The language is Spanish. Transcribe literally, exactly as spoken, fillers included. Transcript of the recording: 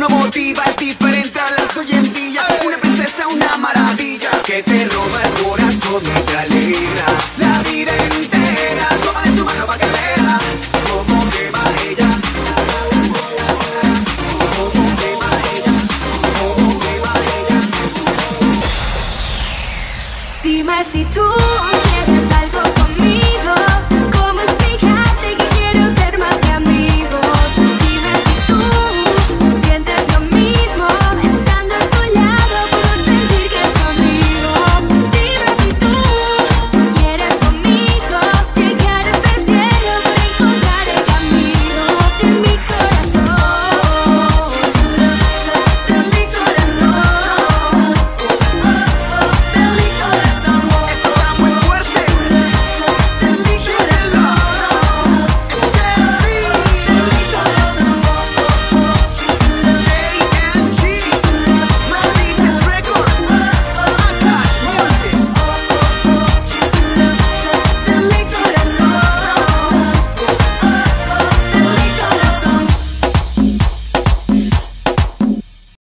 no motiva, es diferente a las de hoy en día. Una princesa, una maravilla, que te roba el corazón y te alegra la vida entera. Toma de su mano pa' que vea cómo te va ella, cómo te va ella, cómo te va ella. Dime si tú